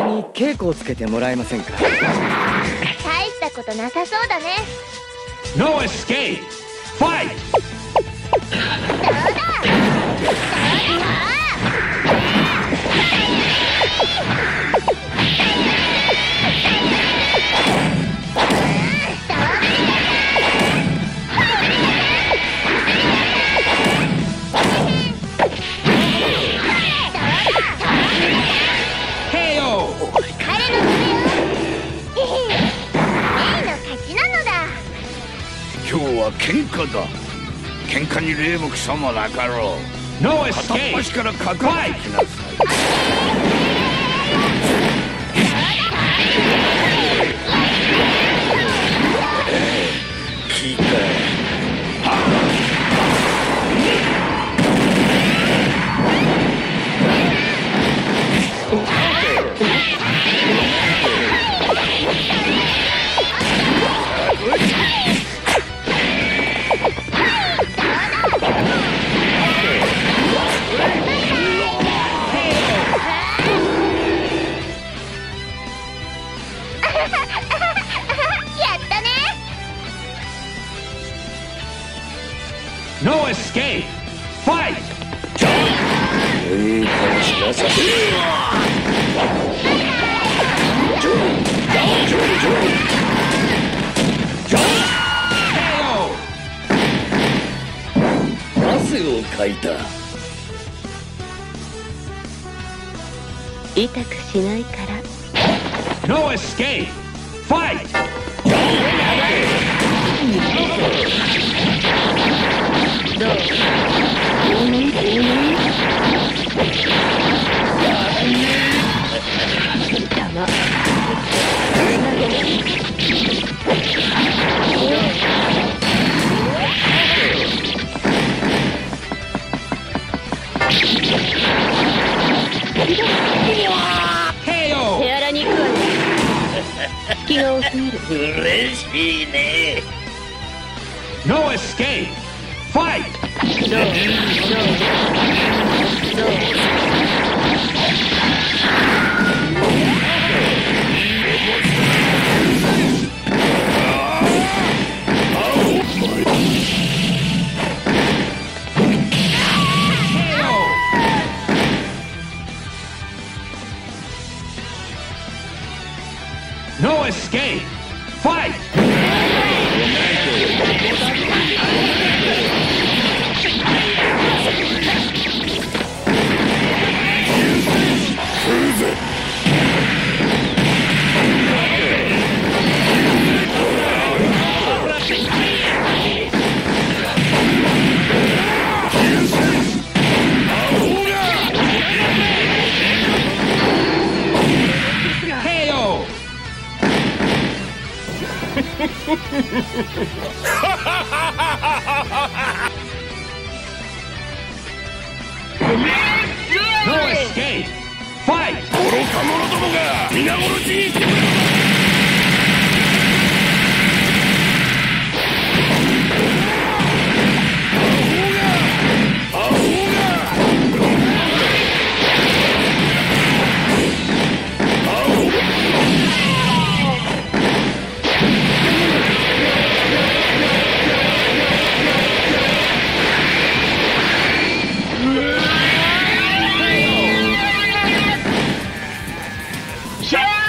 間に稽古をつけてもらえませんか？ 大したことなさそうだね。 No escape! Fight! どうだ今日は喧嘩だ。喧嘩に礼もクソもなかろう。 No 片っ escape! 端からかかってきなさい。聞いた。 やったね。 No escape! Fight! いい顔しなさい。汗をかいた。 痛くしないから。 No escape! Fight! どう？手荒に行くわね。隙が多すぎる。 嬉しいね。 No escape! Fight! どう？ No escape! Fight! KO! No escape! Fight! 愚か者どもが皆殺しにしてくれ。 シャー